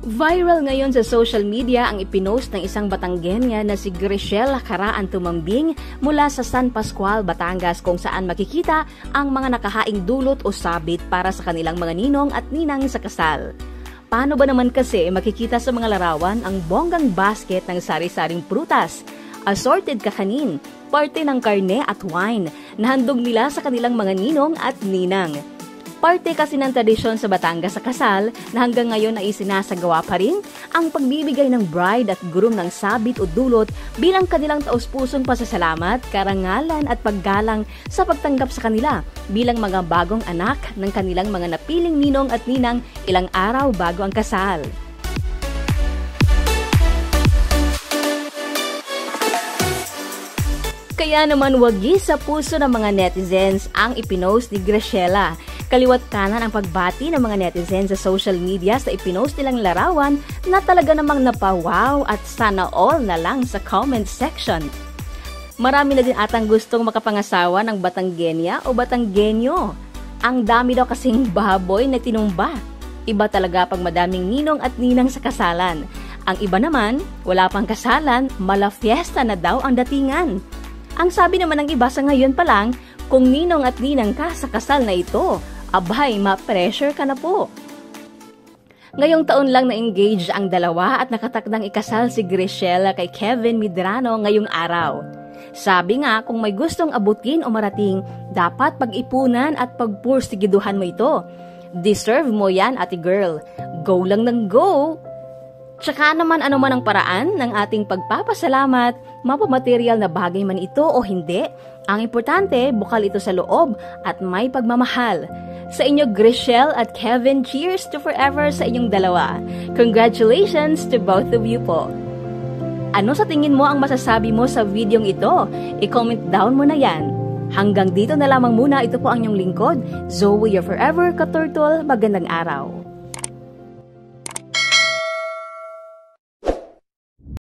Viral ngayon sa social media ang ipinost ng isang Batangueña na si Grishel Karaan Tumambing mula sa San Pascual, Batangas kung saan makikita ang mga nakahaing dulot o sabit para sa kanilang mga ninong at ninang sa kasal. Paano ba naman kasi makikita sa mga larawan ang bonggang basket ng sari-saring prutas, assorted kakanin, parte ng karne at wine na handog nila sa kanilang mga ninong at ninang. Parte kasi ng tradisyon sa Batangas sa kasal na hanggang ngayon ay isinasagawa pa rin ang pagbibigay ng bride at groom ng sabit o dulot bilang kanilang taus-pusong pasasalamat, karangalan at paggalang sa pagtanggap sa kanila bilang mga bagong anak ng kanilang mga napiling ninong at ninang ilang araw bago ang kasal. Kaya naman wagi sa puso ng mga netizens ang ipinost ni Grishela. Kaliwat kanan ang pagbati ng mga netizens sa social media sa ipinost nilang larawan na talaga namang napawaw at sana all na lang sa comment section. Marami na din atang gustong makapangasawa ng Batangueña o Batanggenyo. Ang dami daw kasing baboy na tinumba. Iba talaga pag madaming ninong at ninang sa kasalan. Ang iba naman, wala pang kasalan, mala fiesta na daw ang datingan. Ang sabi naman ng iba sa ngayon pa lang, kung ninong at ninang ka sa kasal na ito, abay, ma-pressure ka na po. Ngayong taon lang na-engage ang dalawa at nakatakdang ikasal si Grishela kay Kevin Medrano ngayong araw. Sabi nga, kung may gustong abutin o marating, dapat pag-ipunan at pagpursigiduhan mo ito. Deserve mo yan, ate girl. Go lang ng go! Tsaka naman ano man ang paraan ng ating pagpapasalamat, mapamaterial na bagay man ito o hindi, ang importante, bukal ito sa loob at may pagmamahal. Sa inyo Grishel at Kevin, cheers to forever sa inyong dalawa. Congratulations to both of you po. Ano sa tingin mo ang masasabi mo sa videong ito? I-comment down mo na yan. Hanggang dito na lamang muna, ito po ang inyong lingkod, Zoe, your forever katurtle, magandang araw.